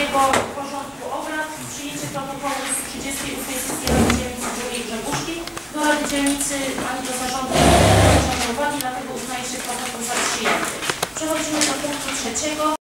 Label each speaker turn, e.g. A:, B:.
A: drugiego porządku obrad przyjęcie protokołu z 38 sesji Rady Dzielnicy II Grzegórzki. Do Rady Dzielnicy ani do zarządu nie uwagi, dlatego uznaje się protokół za przyjęty. Przechodzimy do punktu trzeciego.